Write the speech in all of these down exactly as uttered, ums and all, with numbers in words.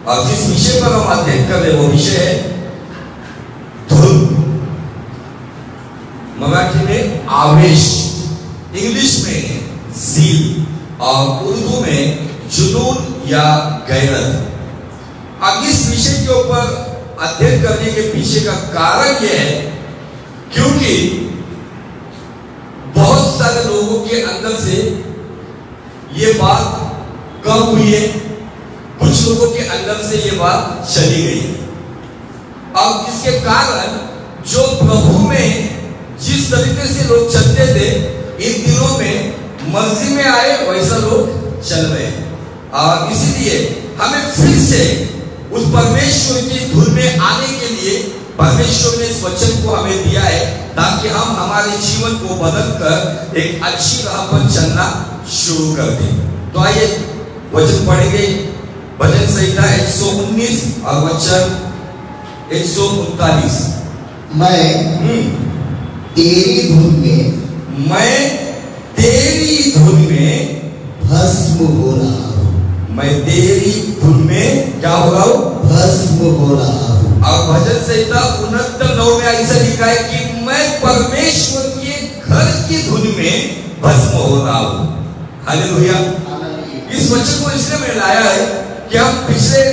और जिस विषय पर हम अध्ययन कर रहे वो विषय है धुन, मराठी में आवेश, इंग्लिश में ज़ील और उर्दू में जुनून या गैरत। अब इस विषय के ऊपर अध्ययन करने के पीछे का कारण यह है क्योंकि बहुत सारे लोगों के अंदर से ये बात कम हुई है, कुछ लोगों के अंदर से ये बात चली गई है। अब इसके कारण जो प्रभु में जिस तरीके से लोग चलते थे इन दिनों में मर्जी में आए वैसा लोग चल रहे हैं। और इसीलिए हमें फिर से उस परमेश्वर की धुन में आने के लिए परमेश्वर ने इस वचन को हमें दिया है ताकि हम हमारे जीवन को बदल कर एक अच्छी राह पर चलना शुरू कर दें। तो आइए वचन पढ़ेंगे, भजन संहिता एक सौ उन्नीस और वचन एक सौ उनतालीस। मैं तेरी धुन में मैं तेरी धुन में भस्म हो रहा हूँ। मैं तेरी धुन में क्या हो रहा हूँ? भस्म हो रहा हूँ। और भजन संहिता उनहत्तर नौ में ऐसा लिखा है कि मैं परमेश्वर के घर की धुन में भस्म हो रहा हूँ। हालेलुया। इस वचन को इसलिए मैं लाया है कि हम पिछले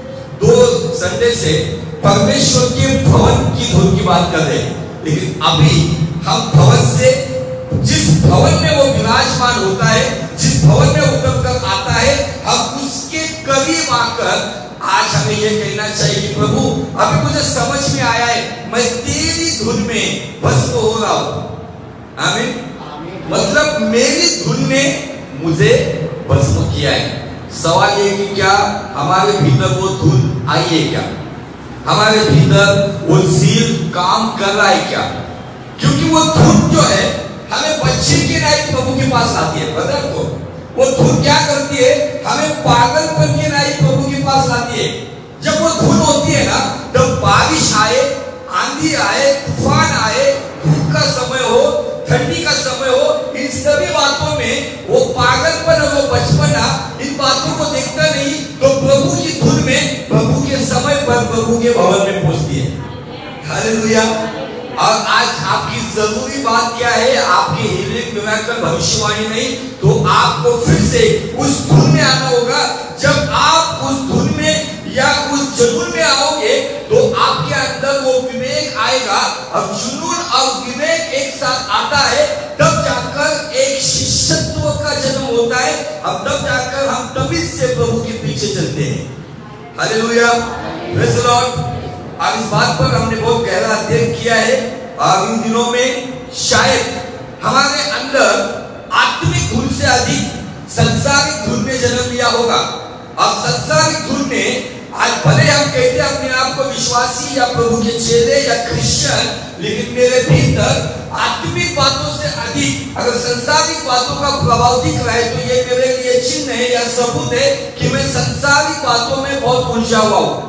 दो संडे से परमेश्वर के भवन की धुन की बात कर रहे हैं, लेकिन अभी हम भवन से, जिस भवन में वो विराजमान होता है, जिस भवन में उतर कर आता है, हम उसके करीब आकर आज हमें ये कहना चाहिए कि प्रभु अभी मुझे समझ में आया है, मैं तेरी धुन में भस्म हो रहा हूँ। आमीन। मतलब मेरी धुन ने मुझे भस्म किया है। सवाल ये कि क्या हमारे भीतर वो धुन आई है? क्या हमारे भीतर वो ज़ील काम कर रहा है क्या? क्योंकि वो धुन जो है हमें बच्चे के नाई प्रभु के पास लाती है। पता है आपको वो धुन क्या करती है? हमें पागलपन के नाई प्रभु के पास लाती है। जब वो धुन होती है ना, जब बारिश आए, आंधी आए, तूफान आए, धूप का समय हो, ठंडी का समय हो, इन सभी बातों में वो पागलपन और वो बचपना इन बातों को देखता नहीं, तो प्रभु की धुन में प्रभु के समय पर प्रभु के भवन में पहुंचती है। हालेलुया। और आज आपकी जरूरी बात क्या है? आपकी हीलिंग मिराकल भविष्यवाणी नहीं, तो आपको फिर से उस धुन में आना होगा। जब आप उस धुन में या उस जुनून में आओगे तो आपके अंदर वो विवेक आएगा। और जुनून और विवेक एक साथ आता है, तब जाकर एक शिष्यत्व का जन्म होता है। अब तब जाकर हम तभी से प्रभु के पीछे चलते हैं। Hallelujah, praise the Lord. अब इस बात पर हमने बहुत गहरा अध्ययन किया है और इन दिनों में शायद हमारे अंदर आत्मिक धुन से अधिक संसारिक धुन ने जन्म लिया होगा। और संसारिक धुन ने आज भले हम कहते हैं अपने आप को विश्वासी या प्रभु के चेले या क्रिश्चियन, लेकिन मेरे भीतर आत्मिक बातों से अधिक अगर संसारिक बातों का प्रभाव दिख रहा है तो ये मेरे लिए चिन्ह है या सबूत है कि मैं संसारिक बातों में बहुत उलझा हुआ हूं।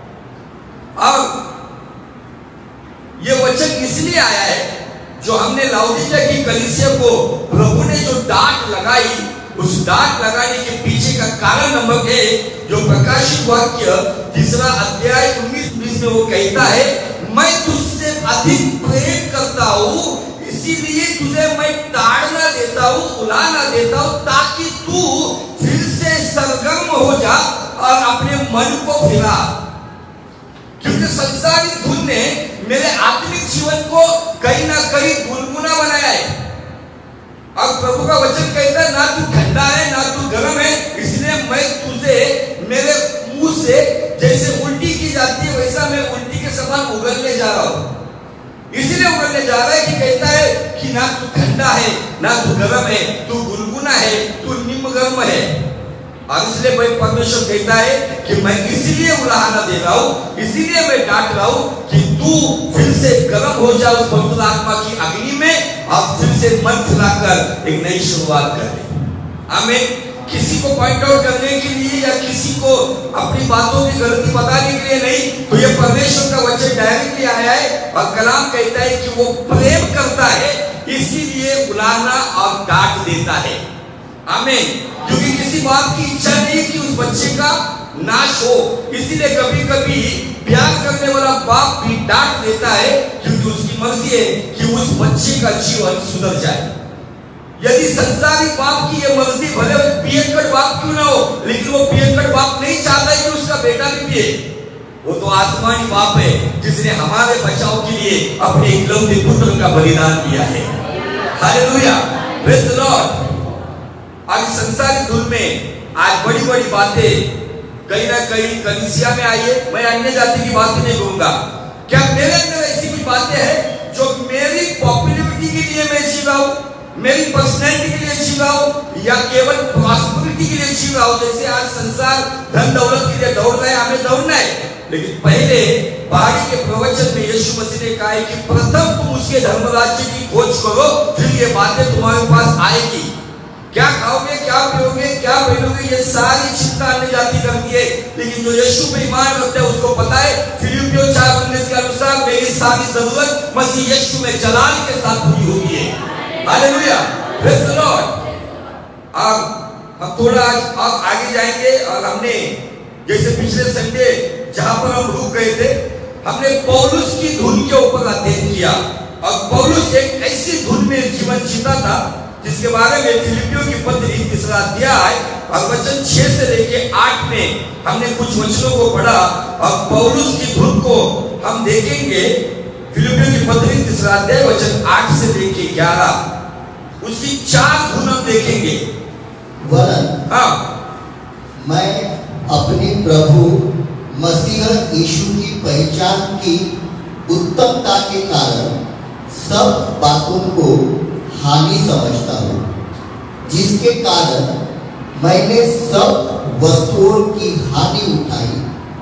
अब ये वचन इसलिए आया है जो हमने लाउदीकिया की कलीसिया को प्रभु ने जो डांट लगाई, उस डांट लगाने के पीछे का कारण नंबर एक, जो प्रकाशित वाक्य तीसरा अध्याय उन्नीस बीस में वो कहता है, मैं तुझसे अधिक प्रेम करता हूँ, इसीलिए तुझे मैं ताड़ना देता हूँ, उलाना देता हूँ, ताकि तू फिर से सरगर्म हो जा और अपने मन को फिरा। क्योंकि संसारिक धुन ने मेरे आत्मिक जीवन को कहीं ना कहीं गुनगुना बनाया है। अब प्रभु का वचन कहता है, ना तू ठंडा है ना तू गर्म है, इसलिए मैं तुझे मेरे मुंह से जैसे उल्टी की जाती है वैसा मैं उल्टी के समान उगलने जा रहा हूं। इसीलिए उगलने जा रहा है कि कहता है कि ना तू ठंडा है ना तू गर्म है, तू गुनगुना है, तू निम्न गर्म है। और इसलिए भाई परमेश्वर कहता है कि मैं इसीलिए उलाहना दे रहा हूं, इसीलिए मैं डांट रहा हूं कि तू फिर से गर्म हो जा उस पवित्र आत्मा की अग्नि में और फिर से मन फुलाकर एक नई शुरुआत कर दे। आमीन। किसी को पॉइंट आउट करने के लिए या किसी को अपनी बातों की गलती बताने के लिए नहीं, तो ये परमेश्वर का वचन डायरेक्टली आया है और कलाम कहता है कि वो प्रेम करता है, इसीलिए बुलाना और डांट देता है। आमीन। क्योंकि किसी बाप की इच्छा नहीं कि उस बच्चे का नाश हो। इसीलिए कभी कभी प्यार करने वाला बाप भी डांट देता है, क्योंकि उसकी मर्जी है कि उस बच्चे का जीवन सुधर जाए। यदि संसारिक बाप की ये मर्जी, भले वो पियक्कड़ बाप क्यों ना हो, लेकिन वो पियक्कड़ बाप नहीं चाहता है कि उसका बेटा भी पिए। वो तो आसमानी बाप है जिसने हमारे बचाव के लिए अपने इकलौते पुत्र का बलिदान दिया है। Hallelujah, praise the Lord. आज संसारिक धुन में आज बड़ी बड़ी बातें कहीं ना कहीं कलीसिया में आई है। मैं अन्य जाति की बातें नहीं कहूंगा। क्या मेरे अंदर ऐसी कुछ बातें हैं जो मेरी पॉपुलैरिटी के लिए मैं जी रहा हूं, मेरी पर्सनैलिटी के लिए जी रहा हूं, या केवल प्रॉस्पेरिटी के लिए जी रहा हूं? जैसे आज संसार धन दौलत के लिए दौड़ रहा है, हमें दौड़ना है, लेकिन पहले पहाड़ी के प्रवचन में यीशु मसीह ने कहा है कि प्रथम तुम उसके धर्म राज्य की खोज करो, फिर ये बातें तुम्हारे पास आएगी। क्या खाओगे, क्या पियोगे, क्या पहनोगे, ये सारी चिंता अन्य जाति करती है, लेकिन जो यीशु पे ईमान रखते हैं उसको पता है फिलिप्पियों चार उन्नीस के अनुसार मेरी सारी जरूरत मसीह यीशु में जलाल के साथ पूरी होगी है। Hallelujah, praise the Lord. अब हम थोड़ा अब आगे जाएंगे और हमने जैसे पिछले संडे जहां पर हम रुक गए थे, हमने पौलुस की धुन के ऊपर अध्ययन किया। और पौलुस एक ऐसी धुन में जीवन जीता था जिसके बारे में फिलिप्पियों की पत्री तीसरा अध्याय और वचन छह से लेके आठ में हमने कुछ वचनों को पढ़ा। और पौलुस की धुन को हम देखेंगे, फिलिप्पियों की पत्री तीसरा अध्याय वचन आठ से लेके ग्यारह, उसकी चार धुन हम देखेंगे। वरन हाँ, मैं अपने प्रभु मसीह यीशु की पहचान की उत्तमता के कारण सब बातों को हानि समझता हूँ, जिसके कारण मैंने सब वस्तुओं की हानि उठाई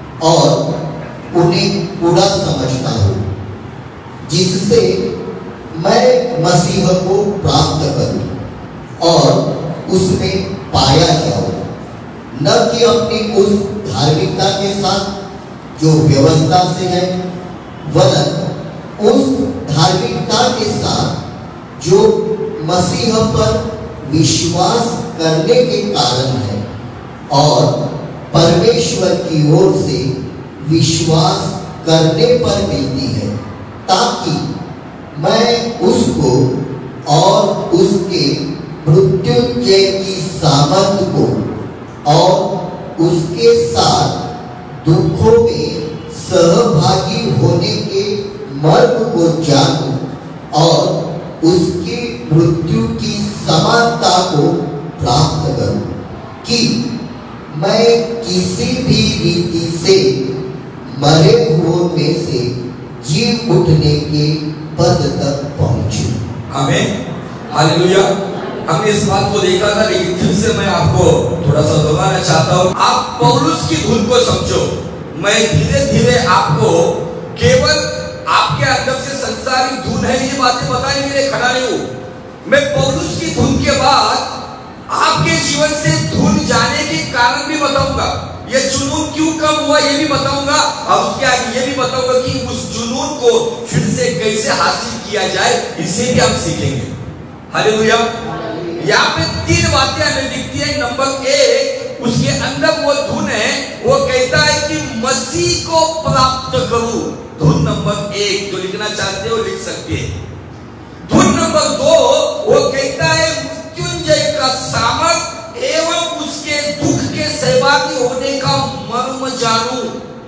और उन्हें कूड़ा समझता हूँ, जिससे मैं मसीह को प्राप्त करूँ और उसमें पाया जाऊँ, न कि अपनी उस धार्मिकता के साथ जो व्यवस्था से है, वरन उस धार्मिकता के साथ जो मसीह पर विश्वास करने के कारण है और परमेश्वर की ओर से विश्वास करने पर मिलती है, ताकि मैं उसको और उसके मृत्युंजय की सामर्थ को और उसके साथ दुखों में सहभागी होने के मर्म को जानूं और उसकी मृत्यु की समानता को प्राप्त करूं, कि मैं किसी भी रीति से मरे हुओं में से जी उठने के पद तक पहुंचूं। आमीन, हालेलुया। हमने इस बात को देखा था, लेकिन फिर से मैं आपको थोड़ा सा दोहराना चाहता हूँ। आप पौलुस की धुन को समझो। मैं धीरे धीरे आपको केवल आपके अंदर से संसारिक धुन है ये बातें बताने के लिए खड़ा नहीं हूं। मैं पौलुस की धुन के बाद आपके जीवन से धुन जाने के कारण भी बताऊंगा, ये जुनून क्यों कम हुआ ये भी बताऊंगा, और उसके आगे ये भी बताऊंगा कि उस जुनून को फिर से कैसे हासिल किया जाए, इसे भी हम सीखेंगे। हालेलुया। यहाँ पे तीन बातें हमें दिखती है। नंबर एक, उसके अंदर वो धुन है, वो कहता है कि मसीह को प्राप्त करूं। धुन नंबर एक, जो लिखना चाहते हो लिख सकते हैं। धुन नंबर दो, वो कहता है मृत्युंजय का सामर्थ एवं उसके दुख के सहभागी होने का मर्म जानूं।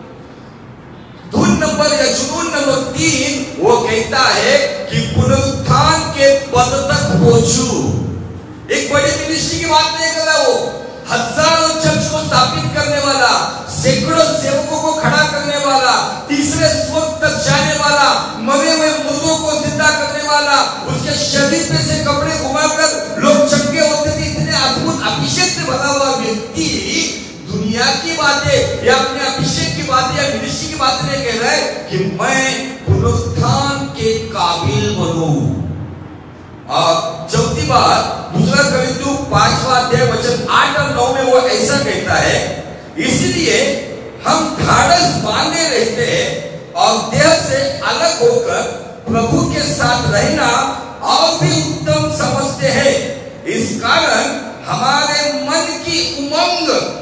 धुन नंबर या जुनून नंबर तीन, वो कहता है कि पुनरुत्थान के पद तक पहुंचूं। एक बड़ी मिनिस्ट्री की बात नहीं कर रहा, वो हजारों चर्च को स्थापित करने वाला, सैकड़ों सेवकों को खड़ा करने वाला, तीसरे स्वर्ग तक जाने वाला, मरे हुए मुर्दों को जिंदा करने वाला, उसके शरीर पे से कपड़े घुमाकर लोग चंगे होते थे, इतने अद्भुत अभिषेक से भरा हुआ व्यक्ति दुनिया की बातें या अपने अभिषेक की बातें या मिनिस्ट्री की बातें नहीं कह रहा है कि मैं पुनरुत्थान के काबिल बनूं। और चौथी बात, दूसरा करिन्थियों पांचवा अध्याय वचन आठ और नौ में वो ऐसा कहता है, इसलिए हम ढाढ़स बांधे रहते हैं और देह से अलग होकर प्रभु के साथ रहना और भी उत्तम समझते हैं। इस कारण हमारे मन की उमंग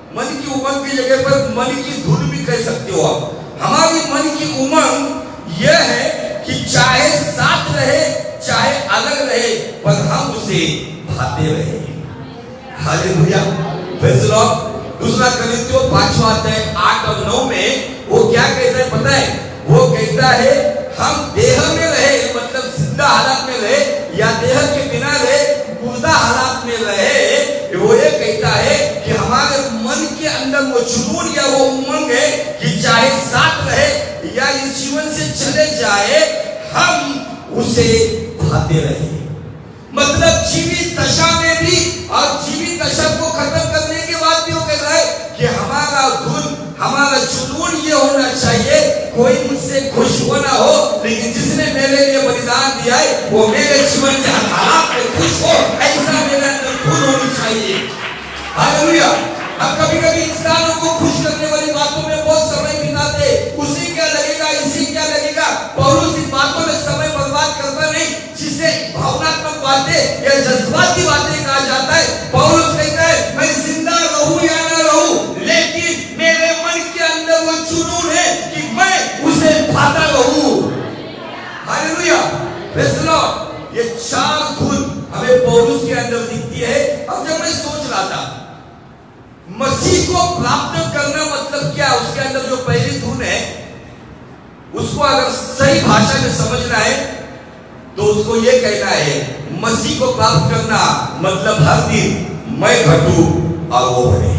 मन की उमंग की जगह पर मन की धुन भी कह सकते हो आप। हमारी मन की उमंग यह है कि चाहे साथ रहे चाहे अलग रहे, पर हम उसे भाते रहे। Hallelujah, praise the Lord. दूसरा कोरिन्थियों पांचवा अध्याय आठ और नौ में वो क्या कहता है पता है? वो कहता है हम देह में रहे, मतलब जिंदा हालत में रहे, या देह के बिना रहे, मुर्दा हालत में रहे। वो ये कहता है कि हमारे मन के अंदर वो जुनून या वो उमंग है कि चाहे साथ रहे या इस जीवन से चले जाए, हम उसे भाते रहे। मतलब जीवित दशा में भी और जीवित दशा को खत्म करने के बाद भी वो कह रहा है कि हमारा धुन, हमारा जुनून ये होना चाहिए, कोई मुझसे खुश हो ना हो, लेकिन जिसने मेरे लिए बलिदान दिया है वो मेरे जीवन से हर हालात में खुश हो, ऐसा मेरे अंदर धुन होनी चाहिए। हालेलुया। अब कभी कभी इंसानों को खुश करने वाली बातों में बहुत समय बिताते, उसे क्या लगेगा, इसे क्या लगेगा। पौलुस इन बातों में समय बर्बाद करता नहीं, जिसे भावनात्मक बातें या जज्बाती बातें कहा जाता है। पौलुस कहता है मैं जिंदा रहूं या ना रहूं, लेकिन मेरे मन के अंदर वो जुनून है कि मैं उसे भाता रहूं। Hallelujah, praise the Lord. ये चार धुन हमें पौलुस के अंदर दिखती है। अब जब मैं सोच रहा था मसीह को प्राप्त करना मतलब क्या, उसके अंदर जो पहली धुन है उसको अगर सही भाषा में समझना है तो उसको ये कहना है मसीह को प्राप्त करना मतलब हर दिन मैं घटूं और वो बढ़े,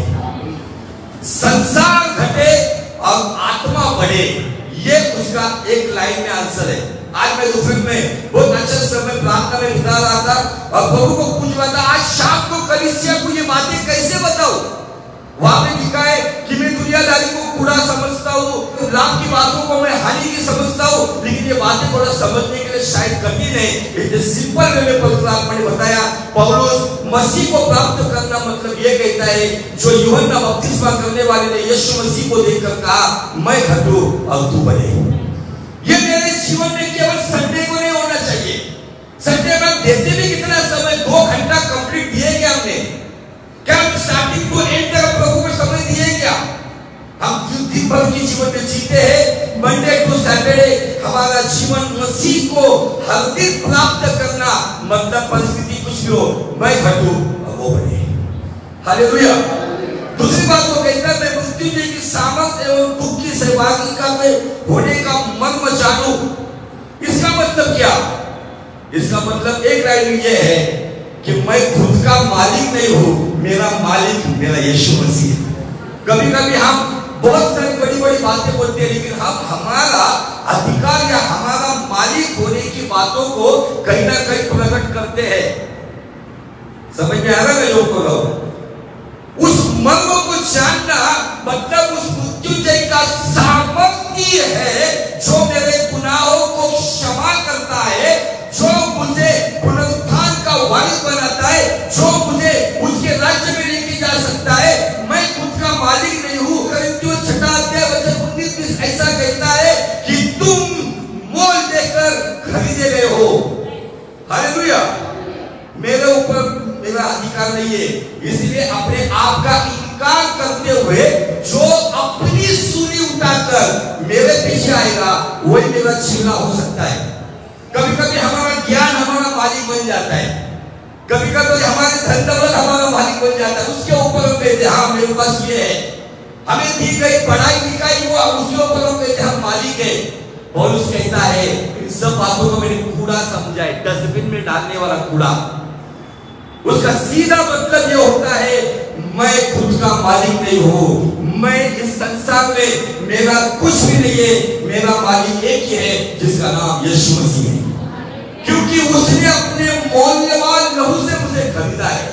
संसार घटे और आत्मा बढ़े। ये उसका एक लाइन में आंसर है। आज मैं दोपहर में बहुत अच्छा समय प्रार्थना में बिता रहा था और प्रभु को पूछ रहा था आज शाम को कलीसिया को ये बातें कैसे बताऊं। वहां पे लिखा है कि मैं दुनियादारी को कूड़ा समझता हूँ, लाभ की बातों को मैं हानि की समझता हूँ, लेकिन ये बातें थोड़ा समझने के लिए शायद कठिन है। इतने सिंपल वे में पवित्र आत्मा ने बताया। पौलुस मसीह को प्राप्त करना मतलब ये कहता है जो यूहन्ना बपतिस्मा करने वाले ने यीशु मसीह को देखकर कहा मैं घटूं और तू बढ़े। ये मेरे जीवन में केवल संडे को नहीं होना चाहिए। संडे में देते भी कितना समय, दो घंटा कंप्लीट दिए क्या हमने? क्या हम स्टार्टिंग टू एंड तक प्रभु को समय दिए क्या? हम दिन भर की जीवन में जीते हैं, मंडे टू सैटरडे हमारा जीवन मसीह को हर दिन प्राप्त करना मतलब परिस्थिति कुछ भी हो मैं घटूं और वो बढ़े। हालेलुया। दूसरी बात वो कहता है मैं मृत्यु की सामर्थ एवं दुख की सहभागिता में होने का मर्म जानूं। इसका मतलब क्या? इसका मतलब एक लाइन ये है कि मैं खुद का मालिक नहीं हूं, मेरा मालिक मेरा यीशु मसीह है। कभी कभी हम बहुत सारी बड़ी बड़ी बातें बोलते हैं, लेकिन हम हमारा अधिकार या हमारा मालिक होने की बातों को कहीं ना कहीं प्रकट करते हैं। समझ में आ रहा है लोग को? उस मर्म को जानना मतलब उस मृत्युंजय का सामर्थ्य है जो मेरे गुनाहों को क्षमा करता है, जो मुझे पुनरुत्थान का वारिस बनाता है, जो मुझे उसके राज्य में लेके जा सकता है। मैं खुद का मालिक नहीं हूं। कोरिन्थियों छठा अध्याय वचन उन्नीस बीस ऐसा कहता है कि तुम मोल देकर खरीदे गए हो। हालेलुया। मेरे ऊपर मेरा अधिकार नहीं है, इसलिए अपने आप का इनकार करते हुए जो अपनी सूली उठाकर मेरे पीछे आएगा वही मेरा छीना हो सकता है। कभी कभी हमारा ज्ञान हमारा मालिक बन जाता है, कभी कभी हमारे धन दौलत हमारा मालिक बन जाता है। उसके ऊपर हम कहते हैं हाँ मेरे पास ये है, हमें दी गई पढ़ाई लिखाई हुआ उसके ऊपर हम कहते हैं हम मालिक है। पौलुस कहता है इन सब बातों को मैंने कूड़ा समझा है, डस्टबिन में डालने वाला कूड़ा। उसका सीधा मतलब ये होता है मैं खुद का मालिक नहीं हूं, मैं इस संसार में मेरा कुछ भी नहीं है, मेरा मालिक एक ही है जिसका नाम यीशु मसीह है, क्योंकि उसने अपने मूल्यवान लहू से मुझे खरीदा है।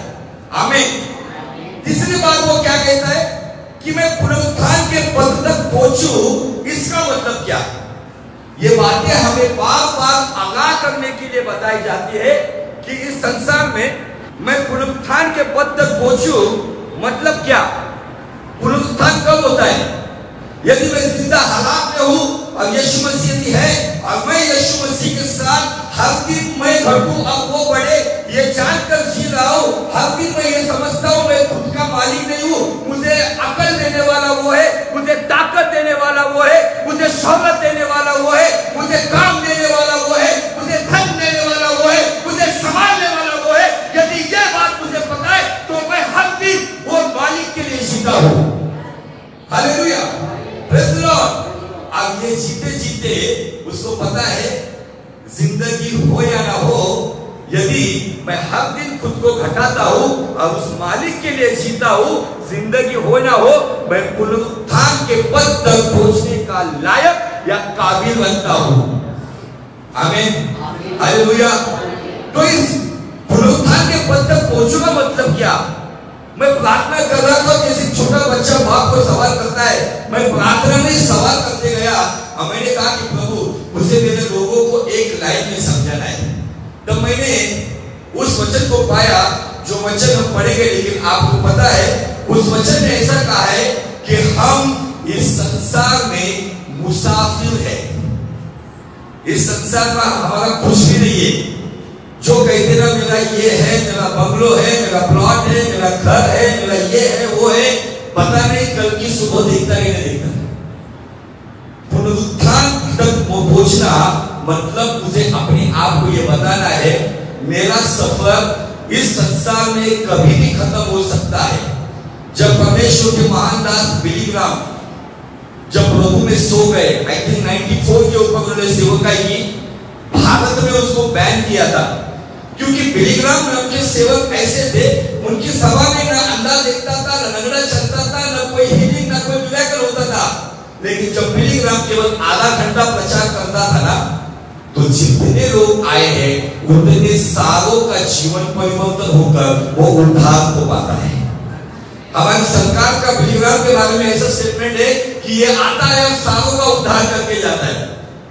आमीन। तीसरी बात वो क्या कहता है कि मैं पुनरुत्थान के पद तक पहुंचूं। इसका मतलब क्या? ये बातें हमें बार बार आगाह करने के लिए बताई जाती है कि इस संसार में मैं पुनरुत्थान के पद तक पहुंचूं। मतलब क्या? पुनरुत्थान कब होता है? यदि मैं जिंदा हालात में हूं और यीशु मसीह है और मैं यीशु मसीह के साथ हर दिन मैं घटूं अब वो बढ़े, ये जानकर जी रहा हूं। हर दिन मैं ये समझता हूं मैं खुद का मालिक नहीं हूं, मुझे मुझे अकल देने वाला वो है, मुझे ताकत देने वाला वो है, मुझे शोहरत देने वाला वो है, मुझे काम देने वाला वो है, मुझे धन देने वाला वो है, मुझे संभालने वाला वो है। यदि ये बात मुझे पता है तो मैं हर दिन वो मालिक के लिए जीता हूं। Hallelujah, praise the Lord. अब ये जीते जीते उसको पता है जिंदगी हो या ना हो, यदि मैं हर दिन खुद को घटाता हूं और उस मालिक के लिए जीता हूं, जिंदगी हो ना हो, मैं पुनरुत्थान के पद तक पहुंचने का लायक या काबिल बनता हूं। आमीन, हालेलुया। तो इस पुनरुत्थान के पद तक पहुंचूंगा मतलब क्या? मैं प्रार्थना कर रहा था, जैसे छोटा बच्चा बाप को सवाल करता है, मैं प्रार्थना में सवाल करते गया और मैंने कहा कि प्रभु मुझे मेरे लोगों को एक लाइन में समझाना है। तब मैंने उस वचन को पाया जो वचन हम पढ़ेंगे, लेकिन आपको पता है उस वचन ने ऐसा कहा है कि हम इस संसार में मुसाफिर है। इस संसार में हमारा कुछ भी नहीं है। जो कहते ना मेरा ये है, मेरा बंगलो है, मेरा प्लॉट है, मेरा घर है, मेरा ये है वो है, पता नहीं कल की सुबह देखता ही नहीं देखता। पुनरुत्थान तक पहुंचना मतलब मुझे अपने आप को ये बताना है मेरा सफर इस संसार में कभी भी खत्म हो सकता है। जब परमेश्वर के महान दास बिली ग्राम जब प्रभु में सो गए, आई थिंक चौरानवे के ऊपर उन्होंने सेवकाई की, भारत में उसको बैन किया था क्योंकि बिली ग्राम नाम के सेवक ऐसे थे, उनकी सभा में ना अंधा देखता था, ना लंगड़ा चलता था, ना कोई हीलिंग, ना कोई मिरेकल होता था। लेकिन जब बिली ग्राम केवल आधा घंटा प्रचार करता था ना, तो जितने लोग आए हैं उतने सारों का जीवन परिवर्तन होकर वो उद्धार हो पाता है। हमारी सरकार का बिली ग्राम के बारे में ऐसा स्टेटमेंट है कि ये आता है और सारों का उद्धार करके जाता है।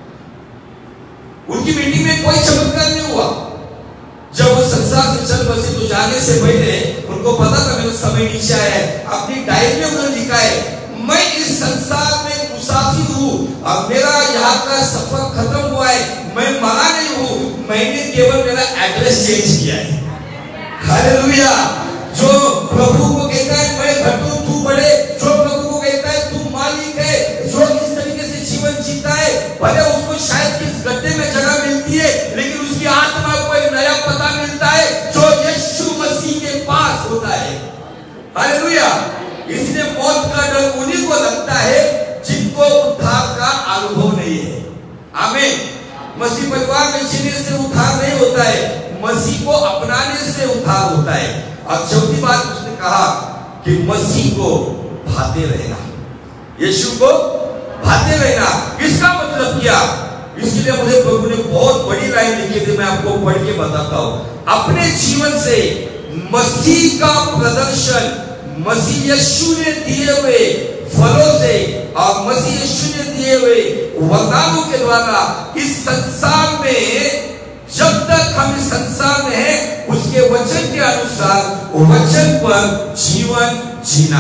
उनकी मीटिंग में कोई चमत्कार नहीं हुआ। जब वो संसार से चल बसे तो जाने से पहले उनको पता था मेरा समय नीचे आया है। अपनी डायरी में उन्होंने लिखा है, मैं इस संसार में मुसाफिर हूँ और मेरा यहाँ का सफर खत्म हुआ है, मैं मरा नहीं हूँ, मैंने केवल मेरा एड्रेस चेंज किया है। हालेलुया। जो प्रभु को कहता है मैं घटूं तू बढ़े, जो प्रभु को कहता है तू मालिक है, जो इस तरीके से जीवन जीता है, भले उसको शायद किस गड्ढे में जगह मिलती है, लेकिन उसकी आत्मा को एक नया पता मिलता है जो यीशु मसीह के पास होता है। हालेलुया। इसलिए मौत का डर उन्हीं को लगता है जिनको उद्धार का अनुभव नहीं है। आमीन। मसीह परिवार में जीने से उद्धार नहीं होता है, मसीह को अपनाने से उद्धार होता है। और चौथी बात उसने कहा कि मसीह को भाते रहना, यीशु को भाते रहना। इसका मतलब क्या? इसलिए मुझे प्रभु ने बहुत बड़ी लाइन लिखी थी, मैं आपको पढ़ के बताता हूं। अपने जीवन से मसीह का प्रदर्शन मसीह यीशु ने दिए हुए फलों से और मसीह यीशु ने दिए हुए वरदानों के द्वारा इस संसार में, जब तक हम इस संसार में हैं, उसके वचन के अनुसार वचन पर जीवन जीना।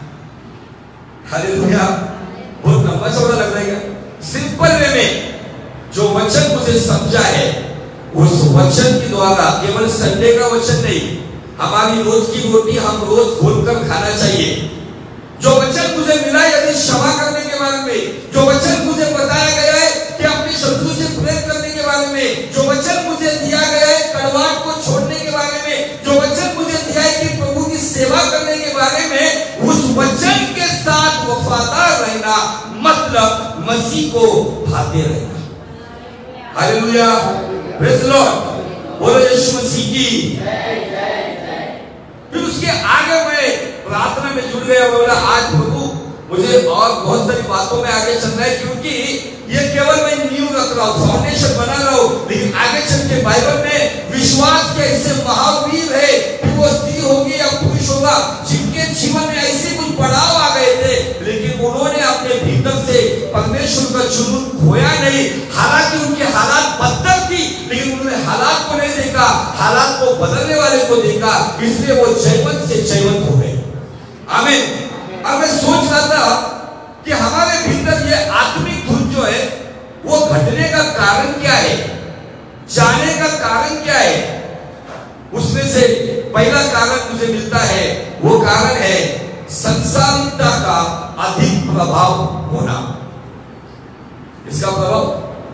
हालेलुया। बहुत लंबा चौड़ा लग रहा है। सिंपल वे में जो वचन मुझे समझा है, उस वचन के द्वारा, केवल संडे का वचन नहीं, हमारी रोज की रोटी हम रोज घोलकर खाना चाहिए। जो वचन मुझे मिला, यदि क्षमा करने के बारे में, जो वचन मुझे बताया गया है कि अपने शत्रु से प्रेम करने के बारे में, जो वचन मुझे दिया गया है कड़वाहट को छोड़ने के बारे में, जो वचन मुझे दिया है कि प्रभु की सेवा करने के बारे में, उस वचन के साथ वफादार रहना मतलब मसीह को भाते रहना। Hallelujah, praise the Lord. बोलो यीशु मसीह की। फिर उसके आगे मैं प्रार्थना में जुड़ गया, बोला आज प्रभु मुझे और बहुत सारी बातों में आगे चलना है, क्योंकि ये केवल मैं नींव रख रहा हूँ, फाउंडेशन बना रहा हूँ, लेकिन आगे चल के बाइबल में विश्वास के ऐसे महावीर है कि वो स्त्री होगी या पुरुष होगा, जिनके जीवन में ऐसे कुछ पड़ाव आ गए थे, लेकिन उन्होंने अपने भीतर से परमेश्वर का जुनून खोया नहीं। हालांकि उनके हालात बदतर थी, लेकिन उन्होंने हालात को नहीं देखा, हालात को बदलने वाले को देखा, इसलिए वो जयवंत से जयवंत हो गए। आमीन। अब मैं सोच रहा था कि हमारे भीतर ये आत्मिक धुन जो है वो घटने का कारण क्या है, जाने का कारण क्या है। उसमें से पहला कारण मुझे मिलता है, वो कारण है संसारिकता का अधिक प्रभाव होना। इसका प्रभाव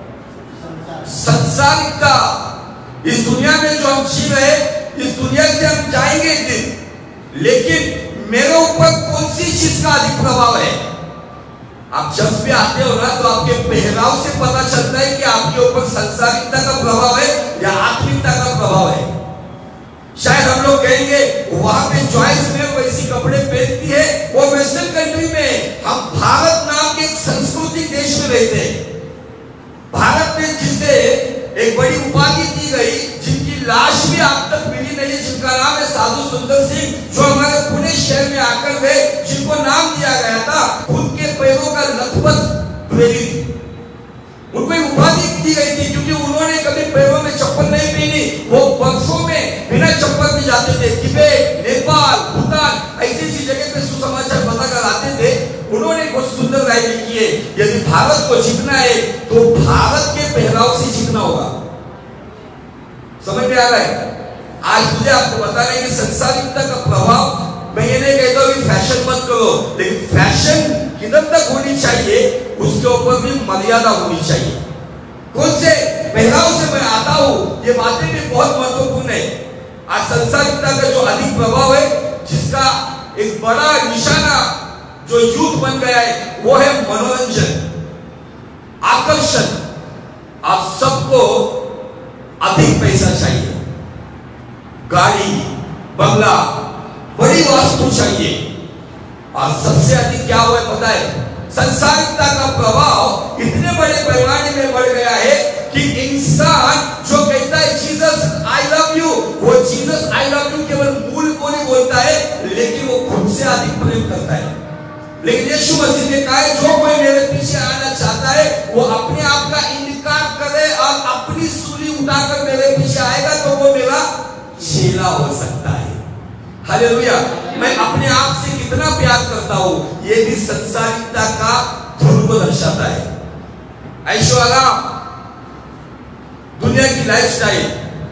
संसारिकता, इस दुनिया में जो हम जी रहे, इस दुनिया से हम जाएंगे एक दिन, लेकिन मेरे ऊपर कौन सी चीज का अधिक प्रभाव है? आप जब भी आते हो ना, तो आपके पहनाव से पता चलता है कि आपके ऊपर संसारिकता का प्रभाव है या आत्मिकता का प्रभाव है। शायद हम लोग कहेंगे वहां पे चॉइस में वैसी कपड़े पहनती है, वो वेस्टर्न कंट्री में। हम भारत नाम के एक सांस्कृतिक देश में रहते हैं। भारत में जिसे एक बड़ी उपाधि दी गई, जिनकी लाश भी आप तक मिली नहीं, जिनका नाम है साधु सुंदर सिंह, जो हमारे पुणे शहर में आकर गए, जिनको नाम दिया गया था खुद के पैरों का लखपत प्रेरित, उनको एक उपाधि दी गई थी क्योंकि उन्होंने कभी पैरों में चप्पल नहीं पहनी। वो वर्षों में बिना चप्पल के जाते थे तिब्बत, नेपाल, भूटान, ऐसी ऐसी जगह पे सुसमाचार बता कर आते थे। उन्होंने बहुत सुंदर राय लिखी है, यदि भारत को जीतना है तो भारत के पहनाव से जीतना होगा। समझ में आ रहा है? आज मुझे आपको बता रहे हैं कि संसारिकता का प्रभाव, मैं ये नहीं कहता हूं कि फैशन मत करो, लेकिन फैशन किधर तक होनी चाहिए उसके ऊपर भी मर्यादा होनी चाहिए। कौन से पहनाव से मैं आता हूं, ये बातें भी बहुत महत्वपूर्ण है। आज संसारिकता का जो अधिक प्रभाव है, जिसका एक बड़ा निशाना जो यूथ बन गया है, वो है मनोरंजन, आकर्षण। आप सबको अधिक पैसा चाहिए, गाड़ी, बंगला, बड़ी वास्तु चाहिए, और सबसे अधिक क्या हुआ है पता है? संसारिकता का प्रभाव इतने बड़े पैमाने में बढ़ गया है कि इंसान जो कहता है जीसस आई लव यू, वो जीसस आई लव यू केवल मूल को नहीं बोलता है, लेकिन वो खुद से अधिक प्रेम करता है। लेकिन यीशु मसीह ने कहा है, जो कोई मेरे पीछे आना चाहता है वो अपने आप का इनकार करे और अपनी सूली उठाकर मेरे पीछे आएगा तो वो मेरा चेला हो सकता है। हालेलुया। मैं अपने आप से कितना प्यार करता हूं, ये भी संसारिकता का धुन को दर्शाता है। ऐशो आराम, दुनिया की लाइफस्टाइल,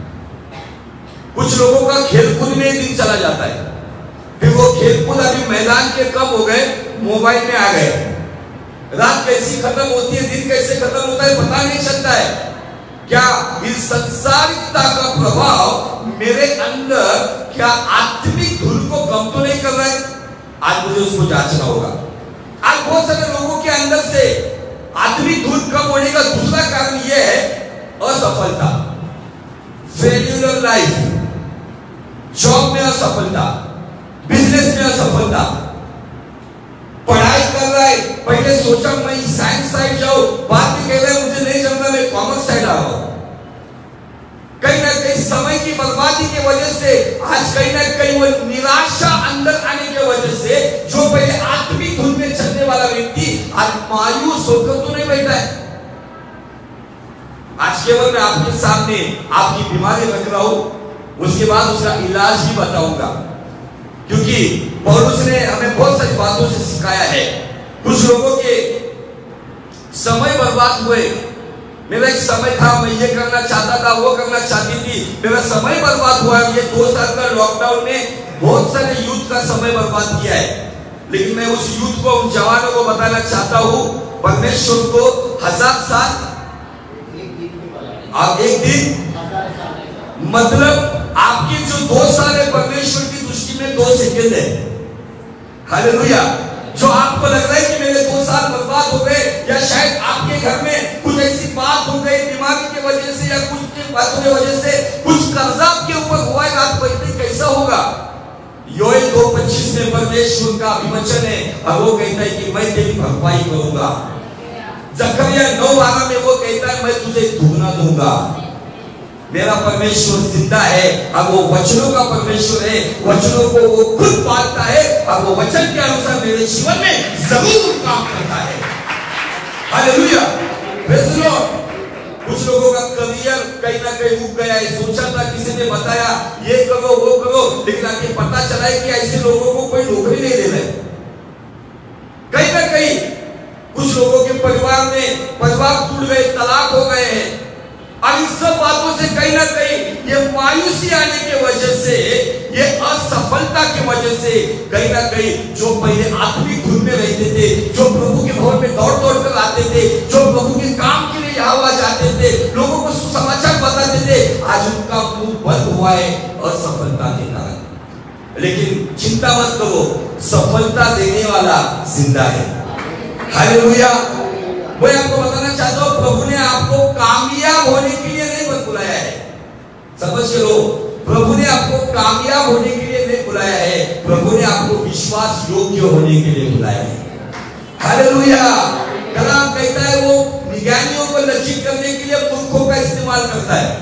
कुछ लोगों का खेलकूद में दिन चला जाता है, फिर वो खेलकूद अभी मैदान के कब हो गए, मोबाइल में आ गए। रात कैसी खत्म होती है, दिन कैसे खत्म होता है पता नहीं चलता है। क्या इस संसारिकता का प्रभाव मेरे अंदर क्या आत्मिक धुन को कम तो नहीं कर रहा है? आज मुझे उसको जांचना होगा। आज बहुत सारे लोगों के अंदर से आत्मिक धुन कम होने का दूसरा कारण यह है असफलता, फेल्यूर लाइफ, जॉब में असफलता, बिजनेस में असफलता, पढ़ाई कर रहा है, पहले सोचा मैं साइंस साइड जाऊं, बाद में कह रहा है मुझे नहीं जमना, मैं कॉमर्स साइड आ रहा हूं। कहीं ना कहीं समय की बर्बादी की वजह से आज कहीं ना कहीं वो निराशा अंदर आने की वजह से जो पहले आत्मिक धुन में चलने वाला व्यक्ति आज मायूस होकर तो नहीं बैठा है। आज केवल मैं आपके सामने आपकी बीमारी रख रहा हूं, उसके बाद उसका इलाज भी बताऊंगा, क्योंकि पौलुस ने हमें बहुत सारी बातों से सिखाया है। कुछ लोगों के समय बर्बाद हुए, मेरा एक समय था मैं ये करना चाहता था, वो करना चाहती थी, मेरा समय बर्बाद हुआ। ये दो साल का लॉकडाउन ने बहुत सारे यूथ का समय बर्बाद किया है, लेकिन मैं उस यूथ को, उन जवानों को बताना चाहता हूं, परमेश्वर को हजार साल आप एक दिन, मतलब आपकी जो दो साल है परमेश्वर की दृष्टि में दो सेकंड है। हालेलुया। जो आपको लग रहा है कि मेरे दो साल बर्बाद हो गए, या शायद आपके घर में कुछ ऐसी बात हो गई बीमारी की वजह से, या कुछ की बातों की वजह से कुछ कर्जा आपके ऊपर हुआ है, आप कहते कैसा होगा? योएल दो पच्चीस में परमेश्वर का अभिवचन है और वो कहता है कि मैं तेरी भरपाई करूंगा। जकरिया नौ बारह में वो कहता है मैं तुझे दुगना दूंगा। मेरा परमेश्वर जिंदा है और वो वचनों का परमेश्वर है, वचनों को वो खुद पालता है और वो वचन के अनुसार मेरे जीवन में जरूर काम करता है। Hallelujah, praise the Lord. कुछ लोगों का करियर कहीं ना कहीं रुक गया है, सोचा था, किसी ने बताया ये करो वो करो, लेकिन आगे पता चला है कि ऐसे लोगों को कोई नौकरी नहीं दे रहे। कहीं ना कहीं कुछ लोगों के परिवार में परिवार टूट गए, तलाक हो गए हैं, और इन सब बातों से कहीं ना कहीं ये मायूसी आने की वजह से ये असफलता की वजह से कहीं ना कहीं जो पहले आत्मिक धुन में रहते थे, जो प्रभु के भवन में दौड़ दौड़ कर आते थे, जो प्रभु के काम के लिए यहाँ वहाँ जाते थे, लोगों को सुसमाचार बताते थे, आज उनका मुंह बंद हुआ है असफलता के कारण। लेकिन चिंता मत करो, सफलता देने वाला जिंदा है। हालेलुया। मैं आपको बताना चाहता हूं, प्रभु ने आपको कामयाब होने के लिए नहीं बुलाया है। समझ के लो, प्रभु ने आपको कामयाब होने के लिए नहीं बुलाया है, प्रभु ने आपको विश्वास योग्य होने के लिए बुलाया है। हालेलुया। कलाम कहता है वो विज्ञानियों को लज्जित करने के लिए मूर्खों का इस्तेमाल करता है।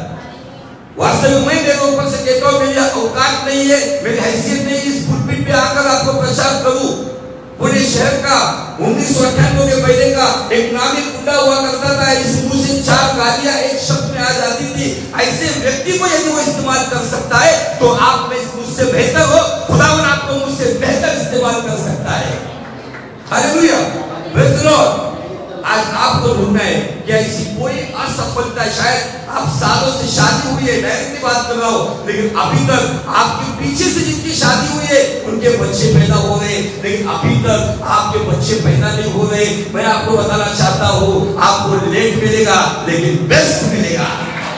वास्तव में मैं मेरे ऊपर से कहता हूं, मेरी औकात नहीं है, मेरी हैसियत नहीं इस पुलपिट पे आकर आपको प्रचार करूं। पुणे शहर का उन्नीस सौ अट्ठानवे के पहले का एक नामी गुंडा हुआ करता था, इस मुंह से चार गालियां एक शब्द में आ जाती थी। ऐसे व्यक्ति को यदि वो इस्तेमाल कर सकता है तो आप में मुझसे बेहतर हो, खुदावन आपको मुझसे बेहतर इस्तेमाल कर सकता है। हालेलुया। Praise the Lord. आज आपको ढूंढना है कि ऐसी कोई असफलता, शायद आप सालों से शादी हुई है, डायरेक्टली बात कर रहा हूं, लेकिन अभी तक आपके पीछे से जिनकी शादी हुई है उनके बच्चे पैदा हो रहे, लेकिन अभी तक आपके बच्चे पैदा नहीं हो रहे। मैं आपको बताना चाहता हूं, आपको लेट मिलेगा लेकिन बेस्ट मिलेगा।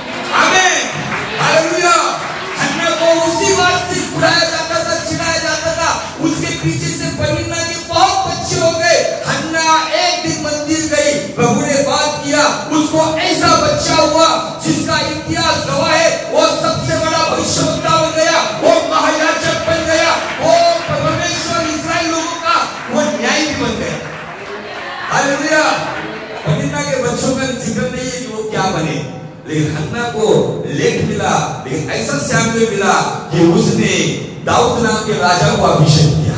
आमीन। हालेलुया। हन्ना को उसी बात से बुलाया जाता था, चिढ़ाया जाता था, उसके पीछे से पनीना के बहुत बच्चे हो गए। हन्ना एक दिन मंदिर गई, प्रभु ने बात किया, उसको ऐसा बच्चा हुआ जिसका इतिहास गवाह है, वो सबसे बड़ा भविष्यवक्ता बन गया, वो महायाजक बन गया, वो परमेश्वर इस्राएल लोगों का वो न्यायी भी बन गया। हालेलुया। पनीना के बच्चों का जिक्र नहीं है कि वो क्या बने, लेकिन हन्ना को लेट मिला, लेकिन ऐसा सैमुएल मिला कि उसने दाऊद नाम के राजा को अभिषेक किया।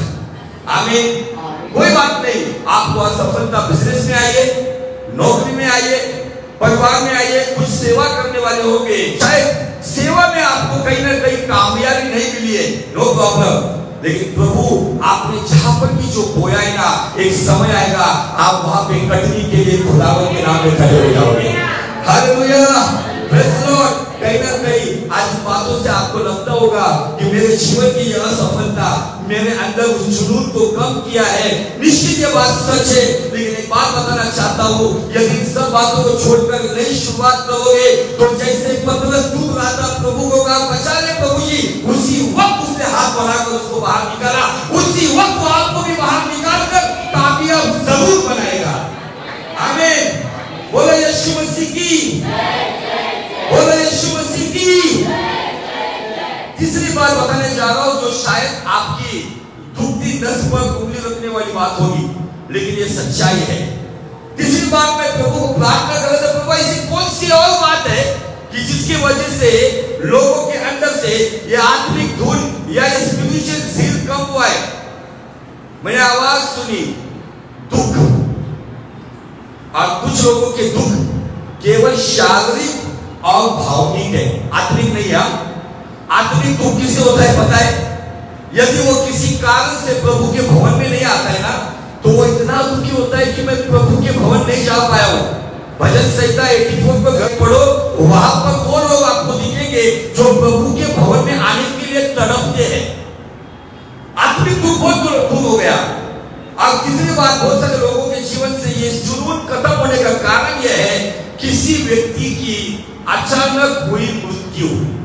आमीन। कोई बात नहीं, आपको असफलता बिजनेस में आइए, नौकरी में आइए, परिवार में आइए, कुछ सेवा करने वाले होंगे, शायद सेवा में आपको कहीं ना कहीं कामयाबी नहीं मिली है, नो प्रॉब्लम, लेकिन प्रभु आपने जहां पर भी जो बोया है ना, एक समय आएगा आप वहां पे कटनी के लिए खुदावन के नाम में खड़े हो जाओगे। हालेलुया। Praise the Lord. कहीं ना कहीं आज बातों से आपको लगता होगा कि मेरे जीवन की यह असफलता मेरे अंदर उस जुनून को कम किया है। निश्चित ये बात सच है, लेकिन एक बात बताना चाहता हूँ, यदि इन सब बातों को छोड़कर नई शुरुआत करोगे तो जैसे पतरस डूब रहा था, प्रभु को कहा बचा ले प्रभु जी, उसी वक्त उसने हाथ बढ़ाकर उसको बाहर निकाला, उसी वक्त वो आपको भी बाहर निकाल कर कामयाब जरूर बनाएगा। आमीन। बोलो यीशु मसीह की, बोलो यीशु मसीह की। तीसरी बात बताने जा रहा हूं, जो शायद आपकी दुखती नस पर उंगली रखने वाली बात होगी, लेकिन ये सच्चाई है। तीसरी बात मैं प्रभु को प्रार्थना कर रहा था, प्रभु ऐसी कौन सी और बात है कि जिसकी वजह से लोगों के अंदर से ये आत्मिक धुन या स्पिरिचुअल जील कम हुआ है। मैंने आवाज सुनी, दुख, और कुछ लोगों के दुख केवल शारीरिक और भावनिक है, आत्मिक नहीं है। आत्मिक दुख किसे होता है पता है? यदि वो किसी कारण से प्रभु के भवन में नहीं आता है ना, तो वो इतना दुखी होता है कि मैं प्रभु के भवन नहीं जा पाया हूं। भजन संहिता चौरासी पर घर पढ़ो, वहां पर वो लोग आपको दिखेंगे जो प्रभु के भवन में आने के लिए तड़पते हैं। आत्मिक दुख बहुत दूर हो गया। और तीसरी बात, बहुत सारे लोगों के जीवन से ये जुनून खत्म होने का कारण यह है, किसी व्यक्ति की अचानक हुई मृत्यु।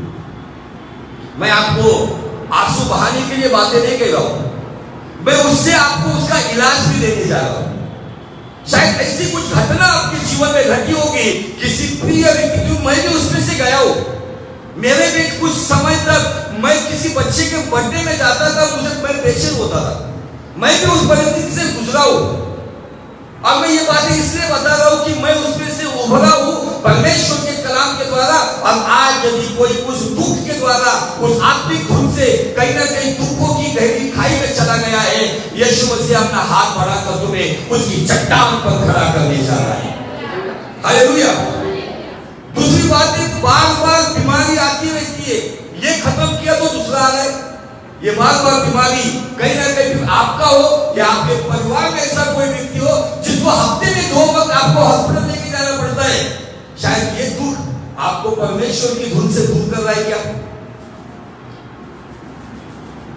मैं आपको आंसू बहाने के लिए बातें नहीं कह रहा हूं, मैं उससे आपको उसका इलाज भी देने जा रहा हूं। शायद ऐसी कुछ घटना आपके जीवन में घटी होगी, किसी प्रिय व्यक्ति, मैं भी उसमें से गया हूं। मेरे भी कुछ समय तक मैं किसी बच्चे के बर्थडे में जाता था, मुझे मैं बेचैन होता था, मैं भी उस परिस्थिति से गुजरा हूं। और मैं ये बातें इसलिए बता रहा हूं कि मैं उसमें से उभरा हूं परमेश्वर के कलाम के द्वारा। और आज यदि कोई उस दुख के द्वारा, उस आत्मिक धुन से कहीं ना कहीं दुखों की गहरी खाई में चला गया है, यीशु मसीह अपना हाथ बढ़ाकर तुम्हें उसकी चट्टान पर खड़ा करने जा रहा है। हालेलुया। दूसरी बात है, बार बार बीमारी आती रहती है, ये खत्म किया तो दूसरा आ रहा है। ये बार बार बीमारी कहीं ना कहीं आपका हो या आपके परिवार में ऐसा कोई व्यक्ति हो जिसको हफ्ते में दो वक्त आपको हॉस्पिटल लेके जाना पड़ता है, शायद ये दुख आपको परमेश्वर की धुन से दूर कर रहा है क्या?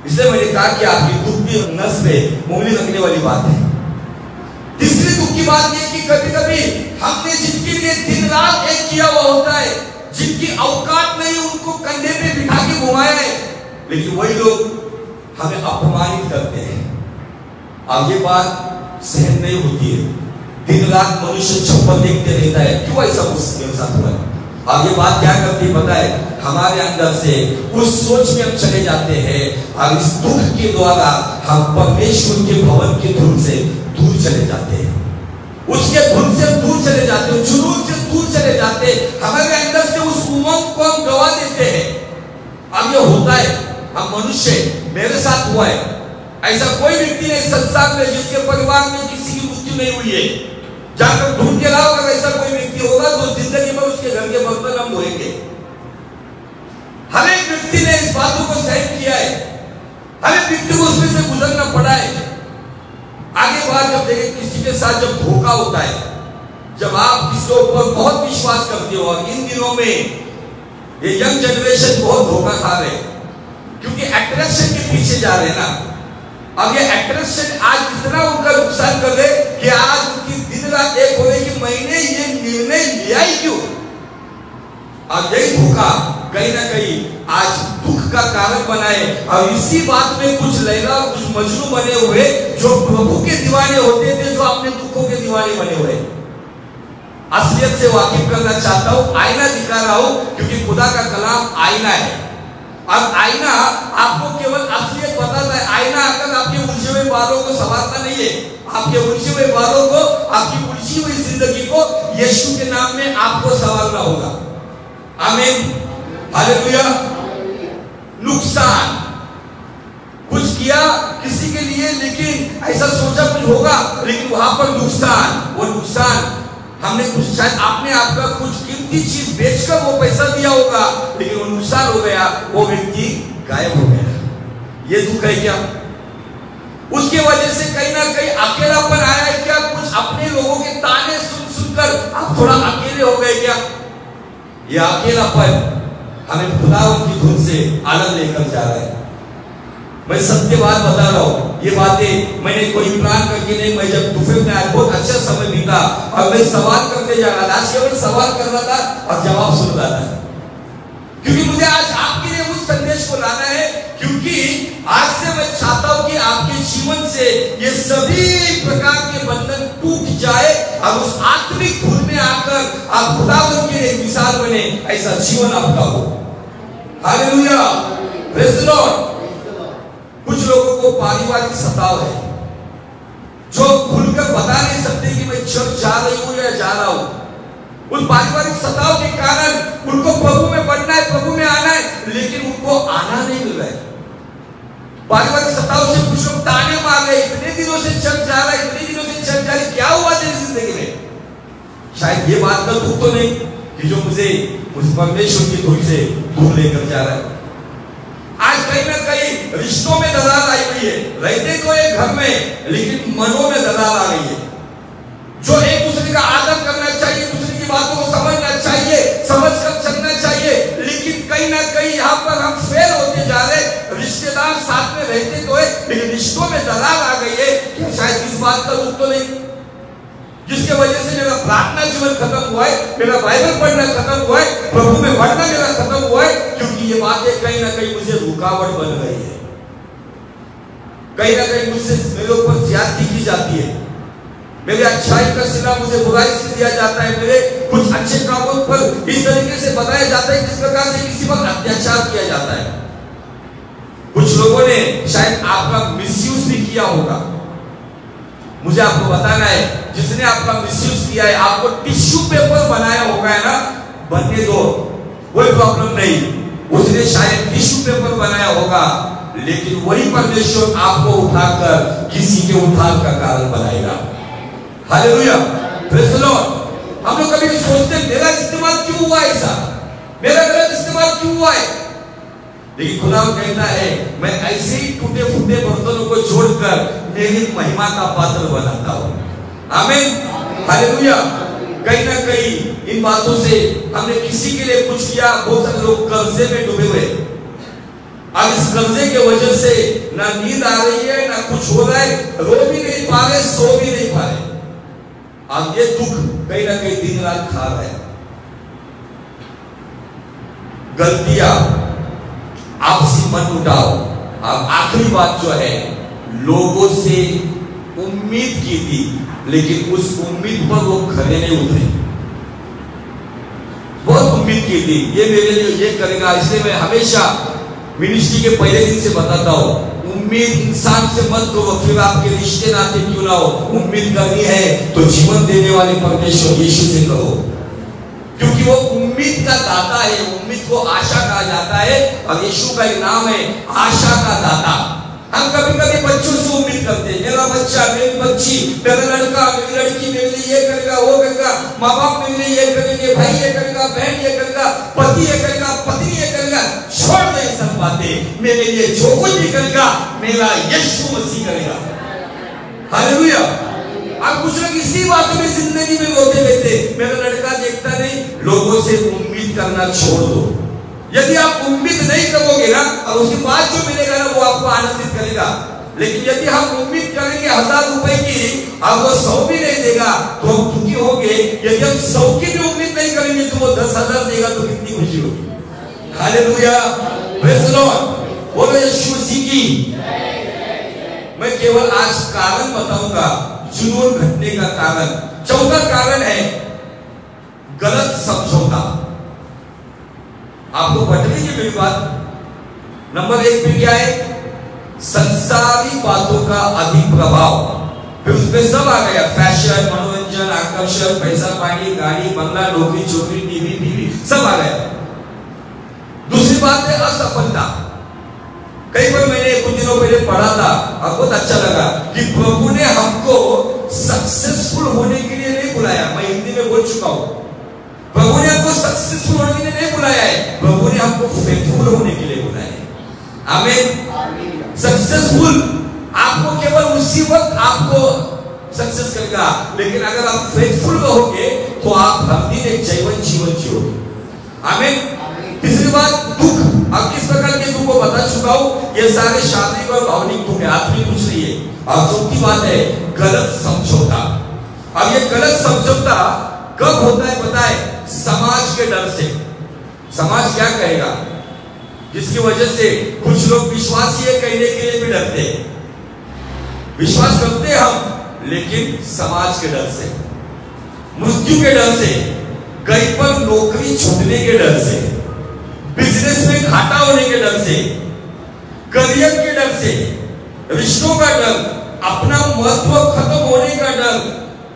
इसलिए मैंने कहा कि आपकी दुख की नस पे उंगली रखने वाली बात है। तीसरी दुख की बात यह कि कभी कभी हमने जिनके लिए दिन रात एक किया हुआ होता है, जिनकी औकात नहीं उनको कंधे पे बिठा के घुमाया है, लेकिन वही लोग हमें अपमानित करते हैं। अब ये बात सहन नहीं होती है। दिन रात मनुष्य छप्पर देखते रहता है, क्यों ऐसा मेरे साथ हुआ है? अब ये बात क्या करती है पता है? हमारे अंदर से उस सोच में हम चले जाते हैं और इस दुख के द्वारा हम परमेश्वर के भवन के धुन से दूर चले जाते हैं, उसके धुन से दूर चले जाते हैं, जुनून से दूर चले जाते हैं। हमारे अंदर से उस उमंग को हम गवा देते हैं। अब ये होता है, हम मनुष्य, मेरे साथ हुआ है। ऐसा कोई व्यक्ति नहीं संसार में जिसके परिवार में किसी की मृत्यु नहीं हुई है। जाकर ढूंढ के लाओ, अगर ऐसा कोई व्यक्ति होगा तो जिंदगी में उसके घर के बर्तन हम धोएंगे। हर एक व्यक्ति ने इस बातों को सहन किया है, हर एक व्यक्ति को उसमें से गुजरना पड़ा है। आगे बात जब देखें, किसी के साथ जब धोखा होता है, जब आप किसी ऊपर बहुत विश्वास करते हो, और इन दिनों में ये यंग जनरेशन बहुत धोखा खा रहे हैं, क्योंकि अट्रैक्शन के पीछे जा रहे हैं ना। अब ये अट्रैक्शन आज इतना उनका नुकसान कर दे कि आज उनकी दिन रात एक हो रही कि मैंने ये निर्णय लिया ही क्यों। अब यही धोखा कहीं ना कहीं आज दुख का कारण बना है। और इसी बात में कुछ लैला और कुछ मजनू बने हुए जो प्रभु के दीवाने होते थे, जो अपने दुखों के दीवाने बने हुए। असलियत से वाकिफ करना चाहता हूं, आईना दिखा रहा हूं, क्योंकि खुदा का कलाम आईना है। अब आईना आपको केवल असलियत बताता है। आईना आकर आपके उलझे हुए बालों को संवारता नहीं है। आपके उलझे हुए बालों को, आपकी उलझी हुई जिंदगी को यीशु के नाम में आपको संवारना होगा। आमीन, हालेलुया। नुकसान कुछ किया किसी के लिए, लेकिन ऐसा सोचा कुछ होगा, लेकिन वहां पर नुकसान, वो नुकसान हमने कुछ, शायद आपने आपका कुछ कीमती चीज बेचकर वो पैसा दिया होगा, लेकिन वो नुकसान हो गया, वो व्यक्ति गायब हो गया। ये दुख है क्या? उसके वजह से कहीं ना कहीं अकेलापन आया है क्या? कुछ अपने लोगों के ताने सुन सुनकर आप थोड़ा अकेले हो गए क्या? यह अकेलापन हमें खुदावन की धुन से आनंद लेकर जा रहा है। मैं सत्य बात बता रहा हूँ, ये बातें मैंने कोई प्लान करके नहीं। मैं जब दोपहर में आया, बहुत अच्छा समय बीता और मैं सवाल करते जा रहा था। आज केवल सवाल कर रहा था और जवाब सुन रहा था, क्योंकि मुझे आज आपके लिए उस संदेश को लाना है। क्योंकि आज से मैं चाहता हूं कि आपके जीवन से ये सभी प्रकार के बंधन टूट जाए और उस आत्मिक धुन में आकर आप खुदावन के लिए मिसाल बने, ऐसा जीवन आपका हो। Hallelujah, praise the Lord. कुछ लोगों को पारिवारिक सताव है, जो खुलकर बता नहीं सकते कि मैं चर्च जा रही हूं या जा रहा हूं। उस पारिवारिक सताव के कारण उनको प्रभु में बढ़ना है, प्रभु में आना है, लेकिन उनको आना नहीं मिल रहा है। पारिवारिक सताव से कुछ लोग ताने मार रहे, इतने दिनों से चर्च जा रहा है, इतने दिनों से चर्च जा रही, क्या हुआ तेरी जिंदगी में? शायद ये बात का दुख तो नहीं कि जो मुझे उस परमेश्वर की धुन से दूर लेकर जा रहा है। आज कहीं ना कहीं रिश्तों में दरार आई हुई है। रहते तो एक घर में, लेकिन मनों में दरार आ गई है। जो एक दूसरे का आदर करना चाहिए, दूसरे की बातों को समझना चाहिए, समझकर चलना चाहिए, लेकिन कहीं ना कहीं यहाँ पर हम फेल होते जा रहे। रिश्तेदार साथ में रहते तो है, लेकिन रिश्तों में दरार आ गई है। क्या शायद इस बात का दुख तो नहीं, जिसके वजह से मेरा प्रार्थना जीवन खत्म हुआ है, मेरा बाइबल पढ़ना खत्म हुआ है, प्रभु में बढ़ना मेरा खत्म हुआ है, क्योंकि ये बातें कहीं ना कहीं मुझे रुकावट बन गई है। कहीं ना कहीं मुझसे मेरे ऊपर ज्यादती की जाती है, मेरे अच्छाई का सिला मुझे बुराई से दिया जाता है, मेरे कुछ अच्छे कामों पर इस तरीके से बताया जाता है जिस प्रकार से किसी पर अत्याचार किया जाता है। कुछ लोगों ने शायद आपका मिसयूज भी किया होगा। मुझे आपको बताना है, जिसने आपका मिसयूज किया है, आपको टिश्यू पेपर बनाया होगा, है ना, बनने दो, कोई प्रॉब्लम नहीं। उसने शायद टिश्यू पेपर बनाया होगा, लेकिन वही परमेश्वर आपको उठाकर किसी के उद्धार का कारण बनाएगा। Hallelujah, praise the Lord. हम लोग कभी सोचते हैं मेरा इस्तेमाल क्यों हुआ ऐसा, मेरा गलत इस्तेमाल क्यों हुआ है, लेकिन खुदा कहता है मैं ऐसे ही टूटे फूटे बर्तनों को छोड़कर मेरी महिमा का पात्र बनाता हूं। आमीन, हालेलुया। कहीं ना कहीं इन बातों से हमने किसी के लिए कुछ किया, बहुत सारे लोग कर्जे में डूबे हुए, अब इस कर्जे के वजह से ना नींद आ रही है, ना कुछ हो रहा है, रो भी नहीं पा रहे, सो भी नहीं पा रहे। अब ये दुख कहीं ना कहीं दिन रात खा रहा है। गलतियां, आपसी मन उठाओ। अब आखिरी बात जो है, लोगों से उम्मीद की थी लेकिन उस उम्मीद पर वो खड़े नहीं उतरे। बहुत उम्मीद की थी ये मेरे लिए ये करेगा, इसलिए मैं हमेशा मिनिस्ट्री के पहले दिन से बताता हूं, उम्मीद इंसान से मत करो, फिर आपके रिश्ते नाते क्यों ना हो। उम्मीद करनी है तो जीवन देने वाले परमेश्वर यीशु से करो, क्योंकि वो उम्मीद का दाता है। उम्मीद को आशा कहा जाता है और यीशु का एक नाम है आशा का दाता। हम कभी कभी बच्चों से उम्मीद करते हैं, मेरा बच्चा, मेरी बच्ची, मेरा लड़का, मेरी लड़की मेरे लिए ये करेगा, वो करेगा, माँ बाप मेरे लिए ये करेंगे, भाई ये करेगा, बहन ये करेगा, पति ये करेगा, पत्नी ये करेगा। छोड़ दे सब बातें, मेरे लिए जो कुछ भी करेगा मेरा यीशु मसीह करेगा। हालेलुया। अब कुछ लोग इसी बात में जिंदगी में रोते रहते, मेरा लड़का देखता नहीं। लोगों से उम्मीद करना छोड़ दो। यदि आप उम्मीद नहीं करोगे ना, और उसके बाद जो मिलेगा ना वो आपको आनंदित करेगा। लेकिन यदि हम उम्मीद करेंगे हजार रुपए की, अब वो सौ भी नहीं देगा तो हम दुखी होंगे। यदि हम सौ की भी उम्मीद नहीं करेंगे तो वो दस हजार देगा तो कितनी खुशी होगी। हालेलुया, प्रेज़ द लॉर्ड, बोलो यीशु मसीह की। मैं केवल आज कारण बताऊंगा, जुनून घटने का कारण। चौथा कारण है गलत समझौता। आपको पढ़ लीजिए मेरी बात। नंबर एक पे क्या है? संसारी बातों का अधिक प्रभाव। फिर उसमें सब आ गया, फैशन, मनोरंजन, आकर्षण, पैसा पानी, गाड़ी, बंगला, नौकरी, छोकरी, टीवी, बीवी, सब आ गया। दूसरी बात है असफलता। कई बार मैंने कुछ दिनों पहले पढ़ा था और बहुत अच्छा लगा कि प्रभु ने हमको सक्सेसफुल होने के लिए नहीं बुलाया। मैं हिंदी में बोल चुका हूं, प्रभु ने हमको सक्सेसफुल होने के लिए नहीं बुलाया है, प्रभु ने हमको फेथफुल होने के लिए बुलाया है। आमीन। सक्सेसफुल आपको केवल उसी वक्त आपको सक्सेस करेगा, लेकिन अगर आप फेथफुल रहोगे तो आप हर दिन एक जीवन जीवन जियोगे। आमीन। तीसरी बात, दुख। अब किस प्रकार के दुख को बता चुका हूं, ये सारे शारीरिक और भावनिक दुख है, आत्मिक कुछ नहीं है। और चौथी बात है गलत समझौता। अब ये गलत समझौता कब होता है पता है? समाज के डर से। समाज क्या कहेगा, जिसकी वजह से कुछ लोग विश्वासी है कहने के लिए भी डरते हैं। विश्वास करते हम लेकिन समाज के डर से, मृत्यु के डर से, कहीं पर नौकरी छूटने के डर से, बिजनेस में घाटा होने के डर से, करियर के डर से, रिश्तों का डर, अपना महत्व खत्म होने का डर।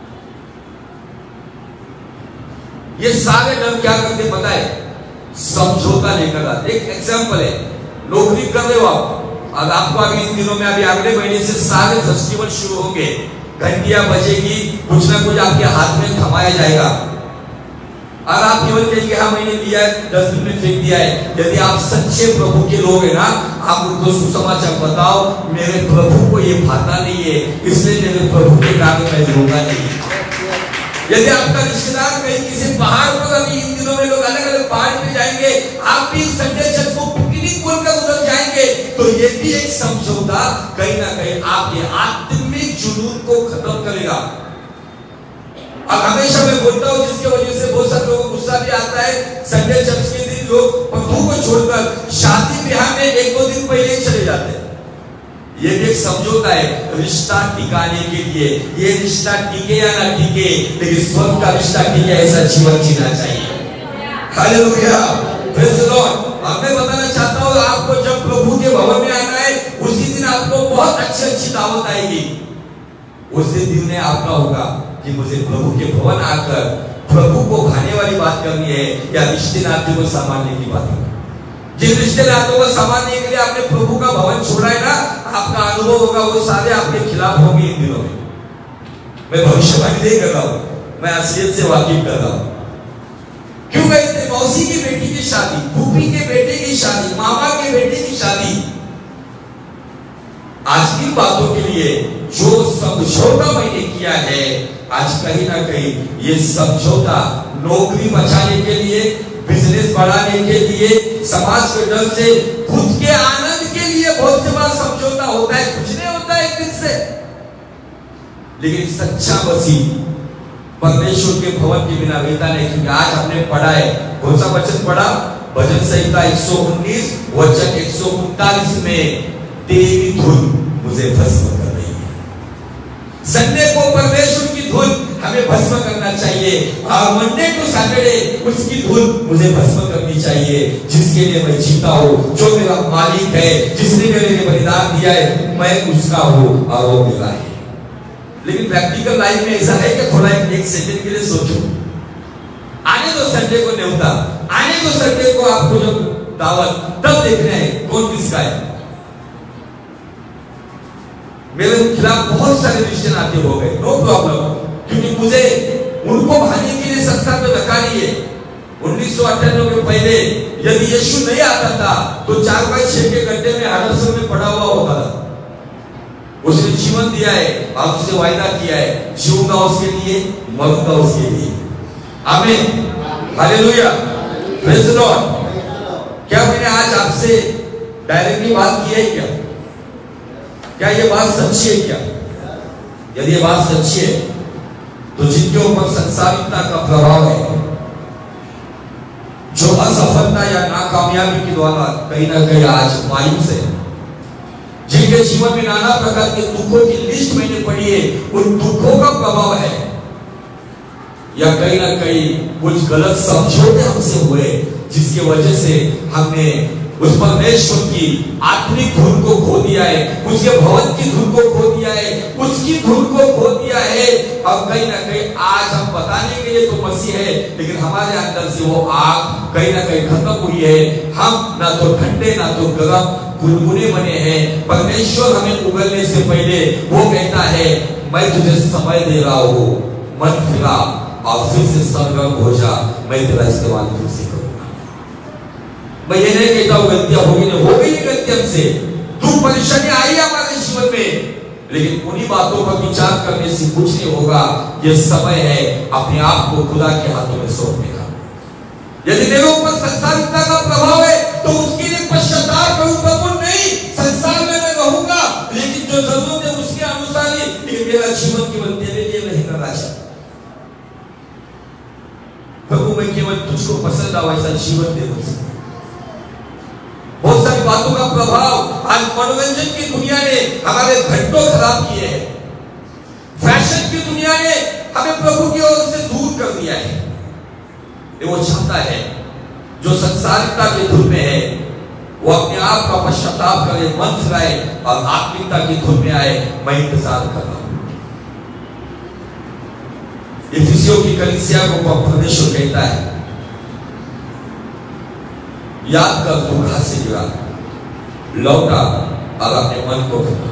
ये सारे डर क्या करते पता है? समझौता लेकर आते। एक एग्जांपल है, नौकरी कर रहे हो आप, और आपको अभी इन दिनों में अभी अगले महीने से सारे फेस्टिवल शुरू होंगे, घंटियां बजेगी, कुछ ना कुछ आपके हाथ में थमाया जाएगा और आप केवल कहेंगे हाँ मैंने लिया है, डस्टबिन में फेंक दिया है। यदि आप सच्चे प्रभु के लोग हैं ना, आप उनको सुसमाचार बताओ, मेरे प्रभु को ये भाता नहीं है, इसलिए मेरे प्रभु के कारण मैं लूंगा नहीं। यदि आपका रिश्तेदार कहीं किसी पहाड़ पर, अभी इन दिनों में लोग अलग अलग पहाड़ पे जाएंगे, आप भी संडे चर्च को पिकनिक बोलकर उधर जाएंगे, तो ये भी एक समझौता कहीं ना कहीं आपके आत्मिक जुनून को खत्म करेगा। अब हमेशा मैं बोलता हूँ, जिसके वजह से बहुत सारे लोगों को गुस्सा भी आता है, संडे चर्च के दिन लोग प्रभु को छोड़कर शादी ब्याह में एक दो दिन पहले ही चले जाते हैं। ये भी एक समझौता है रिश्ता टिकाने के लिए। ये रिश्ता टिके या ना टिके, लेकिन स्वर्ग का रिश्ता टिके ऐसा जीवन जीना चाहिए। Hallelujah, praise the Lord. अब मैं बताना चाहता हूँ, आपको जब प्रभु के भवन में आना है, उसी दिन आपको बहुत अच्छी अच्छी दावत आएगी। उसी दिन में आपका होगा कि मुझे प्रभु के भवन आकर प्रभु को खाने वाली बात करनी है या रिश्ते नाते को संभालने की बात करनी है। जिन रिश्ते नातों को संभालने के लिए आपने प्रभु का भवन छोड़ा है ना, आपका अनुभव होगा वो सारे आपके खिलाफ होंगे इन दिनों में। मैं भविष्यवाणी नहीं कर रहा हूं, मैं असलियत से वाकिफ कर रहा हूं। क्यों गए थे? मौसी की बेटी की शादी, फूफी के बेटे की शादी, मामा के बेटे की शादी। आज की बातों के लिए जो समझौता मैंने किया है, आज कहीं ना कहीं ये समझौता नौकरी बचाने के लिए, बिजनेस बढ़ाने के लिए, समाज के डर से, खुद के आनंद के लिए बहुत से बार समझौता होता है, कुछ नहीं होता है एक दिन से। लेकिन सच्चा मसीह परमेश्वर के भवन के बिना रहता नहीं, क्योंकि आज हमने पढ़ा है, कौन सा वचन पढ़ा? भजन संहिता एक सौ उन्नीस वचन एक सौ उनतालीस में, तेरी धुन मुझे भस्म कर रही है। संडे को परमेश्वर की धुन हमें भस्म करना चाहिए, और मंडे टू सैटरडे उसकी धुन मुझे भस्म करनी चाहिए। जिसके लिए मैं जीता हूँ, जो मेरा मालिक है, जिसने मेरे लिए बलिदान दिया है, मैं उसका हूँ और वो मेरा है। लेकिन प्रैक्टिकल लाइफ में ऐसा है कि थोड़ा एक सेकंड के लिए सोचो, आने दो संडे को न्योता, आने दो संडे को आपको जो दावत, तब देखना है कौन किसका है। मेरे खिलाफ बहुत सारे रिश्ते नाते हो गए, नो प्रॉब्लम, क्योंकि मुझे उनको भाने के लिए संसार में धक्का नहीं है। उन्नीस सौ अट्ठानवे के पहले यदि यीशु नहीं आता था तो चार बाई छह के गड्ढे में हडर्सन में पड़ा हुआ होता था। उसने जीवन दिया है और उसने वायदा किया है, जीऊंगा उसके लिए, मरूंगा उसके लिए। आमीन, हालेलुया, प्रेज़ द लॉर्ड। क्या मैंने आज आपसे डायरेक्टली बात की है क्या? क्या ये बात सच्ची है क्या? यदि ये बात सच्ची है तो जिनके ऊपर संसारिकता का प्रभाव है, जो असफलता या नाकामयाबी के द्वारा कहीं ना कहीं आज मायूस है, जिनके जीवन में नाना प्रकार के दुखों की लिस्ट मैंने पढ़ी है, उन दुखों का प्रभाव है, या कहीं ना कहीं कुछ गलत समझौते हमसे हुए जिसकी वजह से हमने उस परमेश्वर की आत्मिक धुन को खो दिया है, उसके भवन की धुन को खो दिया है, उसकी धुन को खो दिया है। अब कहीं ना कहीं आज हम बताने के लिए तो मसीह है, लेकिन हमारे अंदर से वो आग कहीं ना कहीं खत्म हुई है। हम ना तो ठंडे ना तो गर्म, गुनगुने बने हैं। परमेश्वर हमें उगलने से पहले वो कहता है, मैं तुझे समय दे रहा हूँ, मन फिरा और फिर से सरगर्म हो जा, मैं तेरा इस्तेमाल फिर से करूंगा। मैं ये नहीं कहता हूँ गलतियां होगी, नहीं हो गई गलती हमसे, दुख परेशानी आई हमारे जीवन में, लेकिन उन्हीं बातों पर विचार करने से कुछ नहीं होगा। ये समय है अपने आप को खुदा के हाथों में सौंपने का। यदि मेरे ऊपर संसारिकता का प्रभाव है तो उसके लिए पश्चाताप करूं, प्रभु नहीं, संसार में मैं रहूंगा, लेकिन जो जरूरत है उसके अनुसार ही, लेकिन मेरा जीवन केवल तेरे लिए रहेगा राजा। प्रभु मैं केवल तुझको पसंद आवा ऐसा जीवन दे मुझे। बहुत सारी बातों का प्रभाव आज मनोरंजन की दुनिया ने हमारे घंटों खराब किए हैं। फैशन की दुनिया ने हमें प्रभु की ओर से दूर कर दिया है। वो चाहता है जो संसारिकता के धुन में है वो अपने आप का पश्चाताप करे, मन फिराए और आत्मिकता की धुन में आए। मैं इंतजार कर रहा हूं। इफिसियों की कलीसिया को परमेश्वर कहता है, याद कर तू कहां से गिरा, लौटा और अपने मन को फिरा।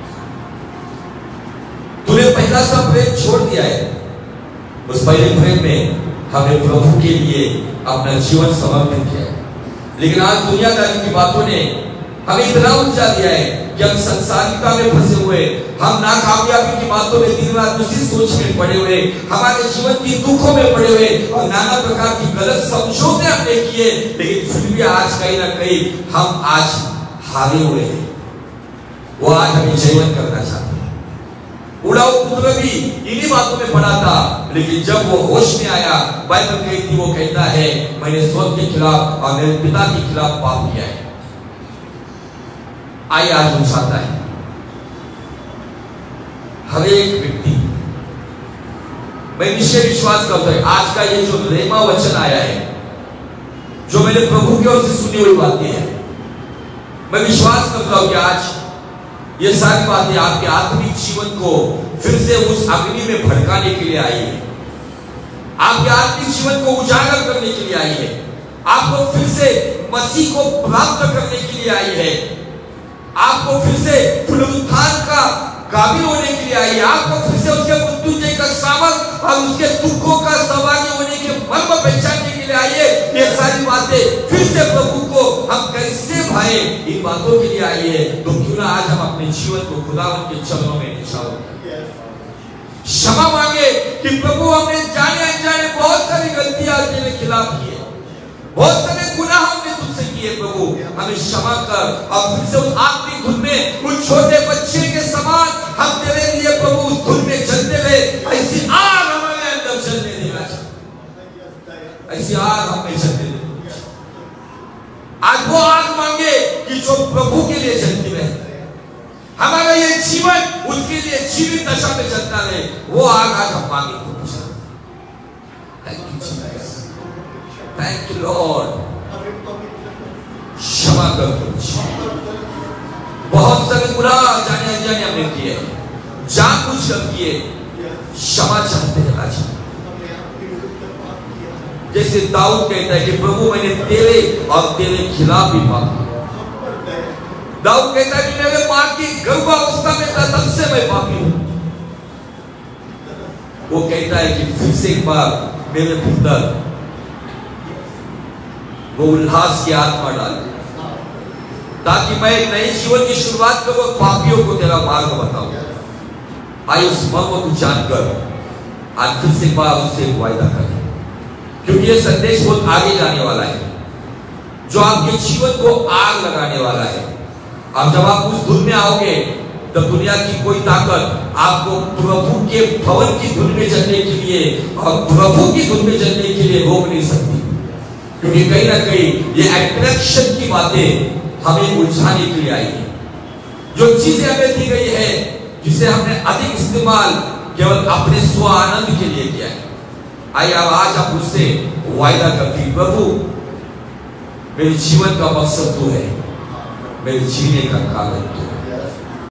तूने पहला सा प्रेम छोड़ दिया है। उस पहले प्रेम में हमने प्रभु के लिए अपना जीवन समर्पित किया है, लेकिन आज दुनियादारी की बातों ने हमें इतना उलझा दिया है कि हम संसारिकता में फंसे हुए, हम नाकामयाबी की बातों में दिन रात उसी सोच में पड़े हुए, हमारे जीवन की दुखों में पड़े हुए और नाना प्रकार की गलत समझौते हमने किए, लेकिन फिर भी आज कहीं ना कहीं हम आज हारे हुए हैं। वो आज हमें जीवन करना चाहते हैं। उड़ाऊ पुत्र भी इन्हीं बातों में पड़ा था, लेकिन जब वो होश में आया, बाइबल कहती वो कहता है, मैंने स्वर्ग के खिलाफ और मेरे पिता के खिलाफ पाप किया है। आइए आज वो चाहता है हर एक व्यक्ति, मैं निश्चय विश्वास करता हूं आज का ये जो रेमा वचन आया है, जो मेरे प्रभु की ओर से सुनी हुई बातें हैं, मैं विश्वास करता हूं कि आज ये सारी बातें आपके आत्मिक जीवन को फिर से उस अग्नि में भड़काने के लिए आई है, आपके आत्मिक जीवन को उजागर करने के लिए आई है, आपको फिर से मसीह को प्राप्त करने के लिए आई है, आपको फिर से पुनरुत्थान का काबिल होने के लिए आई है, आपको फिर से उसके मृत्युंजय का सामर्थ और उसके दुखों का सहभागी होने के मर्म पहचानने के लिए आई है। ये सारी बातें फिर से प्रभु को हम कैसे भाए, इन बातों के लिए आई है। तो क्यों ना आज हम अपने जीवन को खुदावन के चरणों में निछावर करें, क्षमा मांगे कि प्रभु हमने जाने अनजाने बहुत सारी गलतियां तेरे खिलाफ की है, बहुत सारे गुनाह हमने तुझसे किए हमें क्षमा कर। और फिर से उस आखिरी धुन में उस छोटे बच्चे के समान हम तेरे लिए प्रभु उस धुन में चलते हुए ऐसी आग हमारे अंदर चलने देना चाहिए, ऐसी आग हमें चलने दे। आज वो आग मांगे कि जो प्रभु के लिए चलती रहे, हमारा ये जीवन उसके लिए जीवित दशा में चलता रहे, वो आग आज हम मांगे। Thank you Jesus, thank you Lord. क्षमा कर, बहुत सारे गुनाह जाने अनजाने हमने किए, जानबूझकर किए, क्षमा चाहते हैं आज। जैसे दाऊद कहता है कि प्रभु मैंने तेरे और तेरे खिलाफ भी पाप किया। दाऊद कहता है कि मेरे मां की गर्भावस्था में था तब से मैं पापी हूं। वो कहता है कि फिर से एक बार मेरे भीतर वो उल्लास की आत्मा डाल, ताकि मैं एक नए जीवन की शुरुआत करूं, पापियों को तेरा मार्ग बताऊं। आइए उस मर्म को जानकर आज फिर से एक बार उससे वायदा करें, क्योंकि ये संदेश बहुत आगे जाने वाला है, जो आपके जीवन को आग लगाने वाला है। अब जब आप उस धुन में आओगे तब दुनिया की कोई ताकत आपको प्रभु के भवन की धुन में चलने के लिए और प्रभु की धुन में चलने के लिए रोक नहीं सकती, क्योंकि कहीं ना कहीं ये अट्रैक्शन की बातें हमें उलझाने के लिए आई है। जो चीजें हमें दी गई है जिसे हमने अधिक इस्तेमाल केवल अपने स्व आनंद के लिए किया है। आइए अब आज आप उससे वायदा करती, प्रभु मेरे जीवन का मकसद तू है, मेरे जीने का कारण तू है।